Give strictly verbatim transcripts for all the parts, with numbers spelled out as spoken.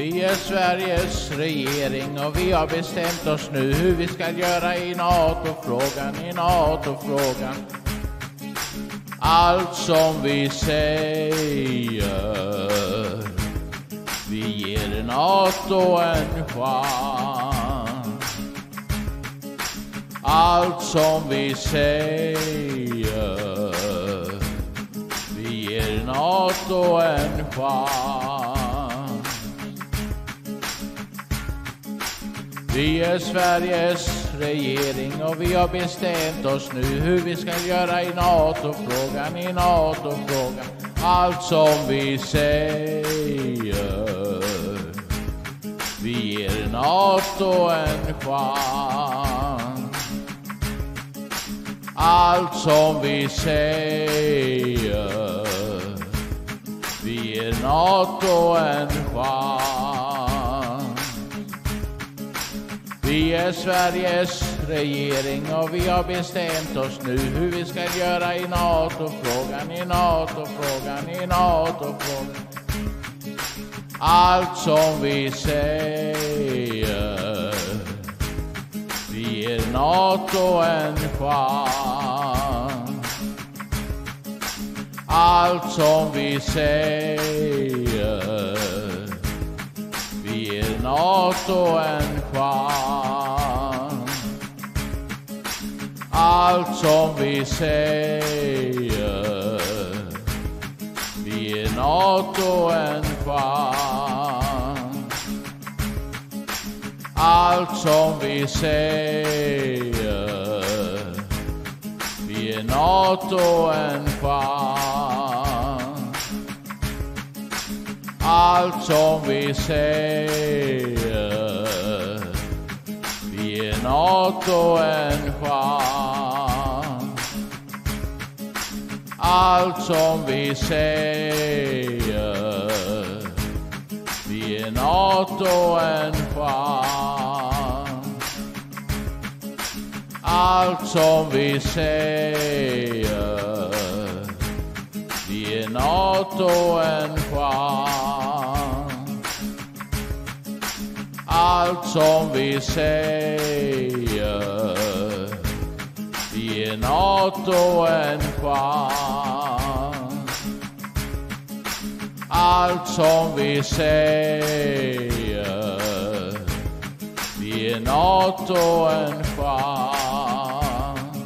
Vi är Sveriges regering och vi har bestämt oss nu hur vi ska göra i NATO-frågan, i NATO-frågan. Allt som vi säger, vi ger NATO en chans. Allt som vi säger, vi ger NATO en chans. Vi är Sveriges regering och vi har bestämt oss nu hur vi ska göra i NATO-frågan, i NATO-frågan. Allt som vi säger, vi ger NATO en chans. Allt som vi säger, vi ger NATO en chans. Vi är Sveriges regering och vi har bestämt oss nu hur vi ska göra i NATO-frågan, i NATO-frågan, i NATO-frågan. Allt som vi säger, vi ger NATO en chans. Allt som vi säger, vi ger NATO en chans. Allt som vi säger, vi ger NATO en chans. Allt som vi säger, vi ger NATO en chans. Allt som vi säger, vi ger NATO en chans. Allt som vi säger, vi ger NATO en chans. Allt som vi säger, vi ger NATO en chans. Allt som vi säger, vi ger NATO en chans. Allt som vi säger, vi ger NATO en chans.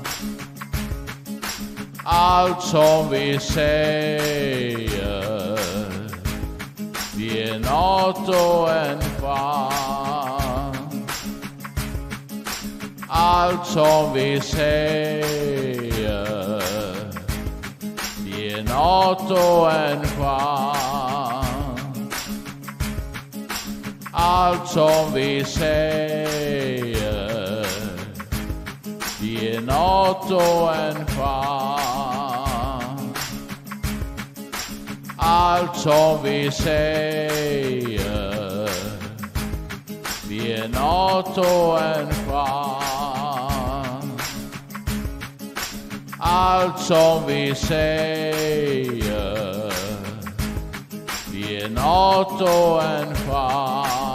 Allt som vi säger, vi ger NATO en chans. Allt som vi säger, vi ger NATO en chans. Allt som vi säger, vi ger NATO en chans. Allt som vi säger, vi ger NATO en chans. Allt som vi säger, vi ger NATO en chans.